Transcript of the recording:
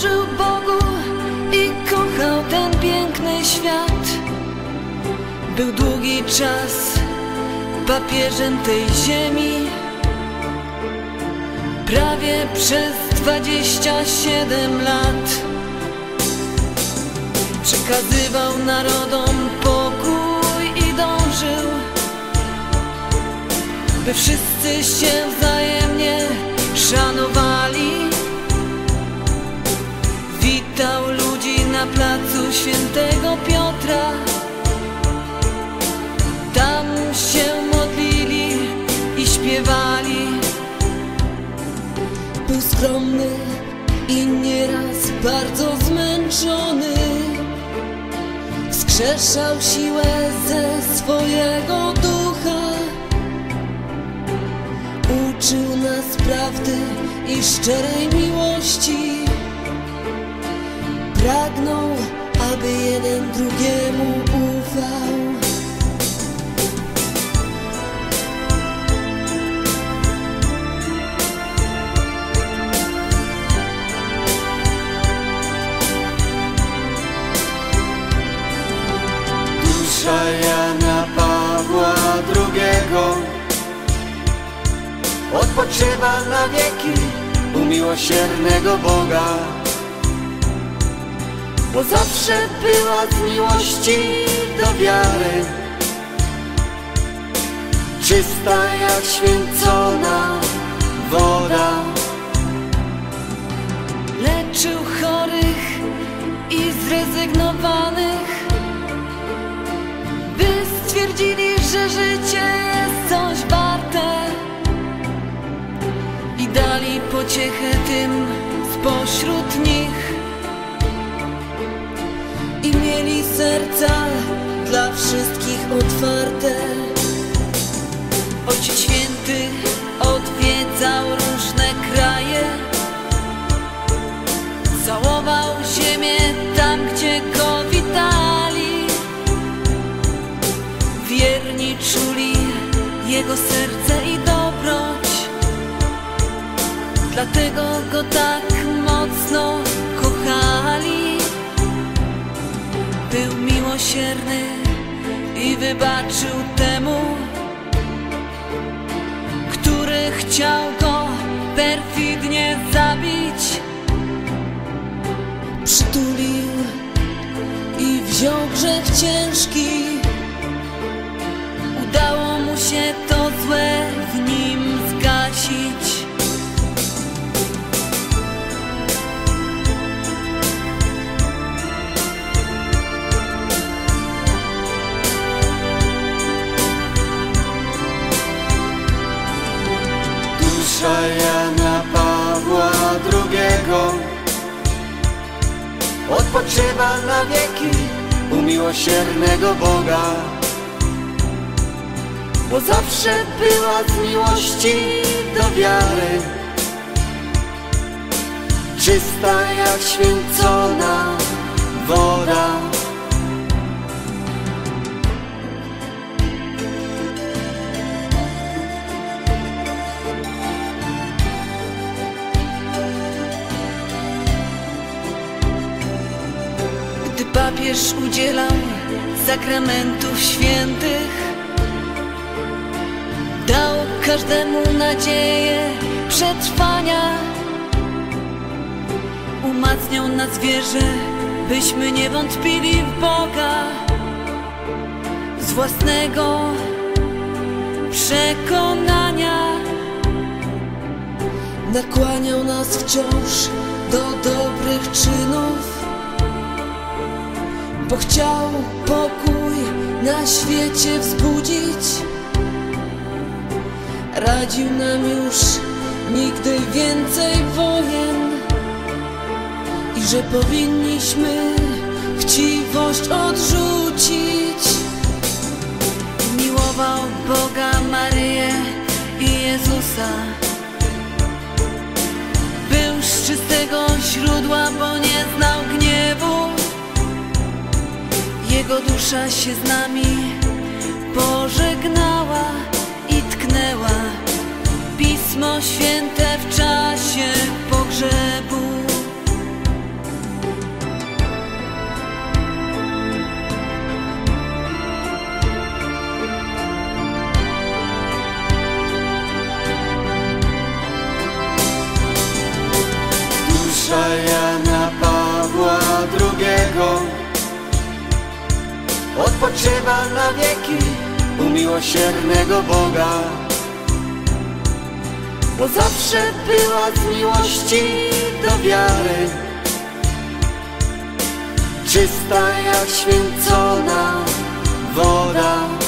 służył Bogu i kochał ten piękny świat. Był długi czas papieżem tej ziemi, prawie przez 27 lat. Przekazywał narodom pokój i dążył, by wszyscy się wzajemnie szanowali. Witał ludzi na placu Świętego Piotra. Tam się modlili i śpiewali. Był skromny i nieraz bardzo zmęczony. Wskrzeszał siłę ze swojego ducha. Uczył nas prawdy i szczerej miłości. Pragnął, aby jeden drugiemu ufał. Dusza Jana Pawła II odpoczywa na wieki u miłosiernego Boga, bo zawsze była z miłości do wiary, czysta jak święcona woda. Leczył chorych i zrezygnowanych, by stwierdzili, że życie jest coś warte, i dali pociechę tym spośród nich. I mieli serca dla wszystkich otwarte. Ojciec Święty odwiedzał różne kraje, całował ziemię tam, gdzie go witali. Wierni czuli jego serce i dobroć, dlatego go tak mocno kochali. Był miłosierny i wybaczył temu, który chciał go perfidnie zabić. Przytulił i wziął grzech ciężki. Udało mu się to złe w nim zgasić. Dusza Jana Pawła II odpoczywa na wieki u miłosiernego Boga, bo zawsze była z miłości do wiary, czysta jak święcona woda. Gdy papież udzielał sakramentów świętych, dał każdemu nadzieję przetrwania. Umacniał nas wierze, byśmy nie wątpili w Boga. Z własnego przekonania nakłaniał nas wciąż do dobrych czynów, bo chciał pokój na świecie wzbudzić. Radził nam już nigdy więcej wojen i że powinniśmy chciwość odrzucić. Miłował Boga, Maryję i Jezusa. Był z czystego źródła, bo nie znał gniewu. Jego dusza się z nami pożegnała i tknęła Pismo Święte w czasie pogrzebu. dusza Jana Pawła II odpoczywa na wieki u miłosiernego Boga, bo zawsze była z miłości do wiary, czysta jak święcona woda.